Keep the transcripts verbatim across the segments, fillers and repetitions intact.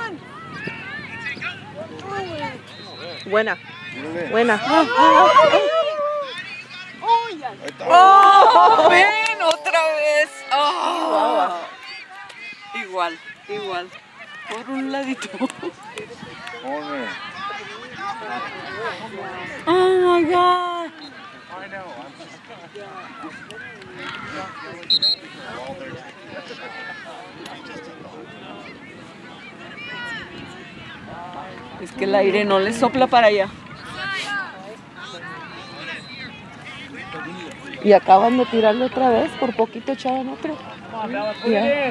Buena. Mírale. Buena. Ahí está. ¡Oh! ¡Ven! ¡Otra vez! ¡Oh! Igual, igual. Por un ladito. Corner. ¡Oh, my God! I know. Es que el aire no le sopla para allá. Y acaban de tirarlo otra vez, por poquito echaban otro. Ya.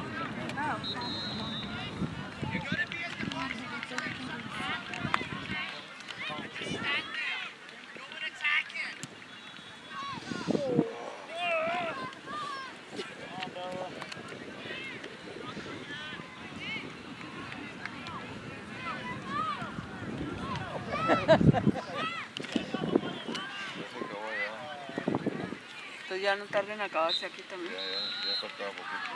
Entonces ya no tarden en acabarse aquí también. Ya, ya, ya faltaba poquito.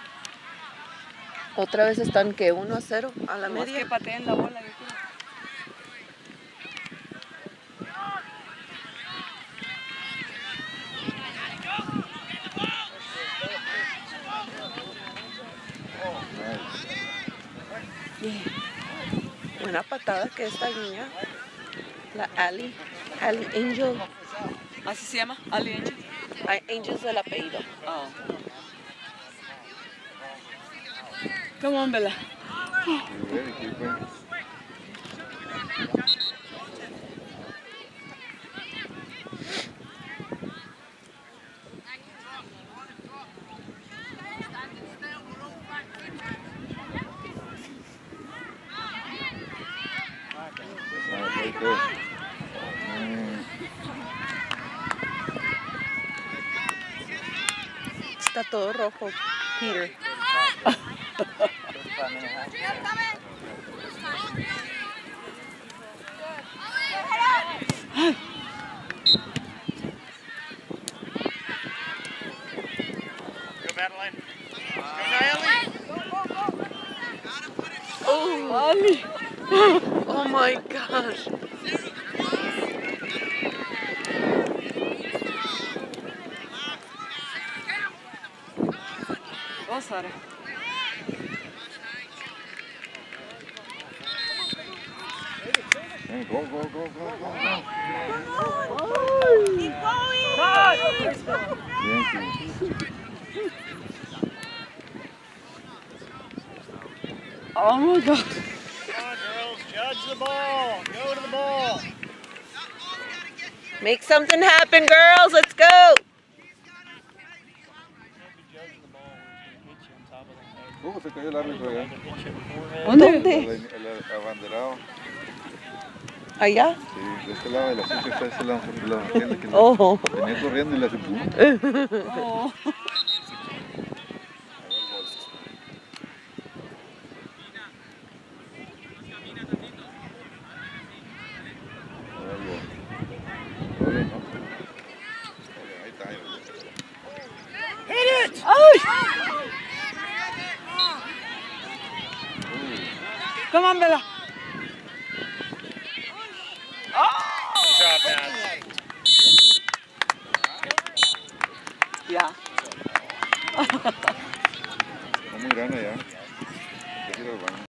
Otra vez están que uno a cero a la Nomás media. que pateen la bola, yo creo. Buena patada que esta niña, la Ali, Ali Angel. ¿Así se llama? Ali Angel. Ay, Angel es el apellido. Oh. Come on, Bella. Ready, keeper. Nice, right there. Mm. Está todo rojo, Peter. Go, Madeline. Go, Naomi. Oh, Ali. oh my gosh. Oh, Sara. Hey, go, go, go, go, go. Bien, Keith. Oh, my God. Come on, girls. Judge the ball. Go to the ball. Make something happen, girls. Let's go. Uh, se cayó el árbitro ya. ¿Dónde? ¿Dónde? El, el abanderado. ¿Allá? Sí, de este lado de la cinta está ese lado, ese lado. Aquel que Oh. venía corriendo y le hace pum. Oh. Ahí está, ahí está. Hit it! ¡Ay! Come on, Bella. Good job, Matt. Ya. Está muy grande ya. Hay que ir al baño.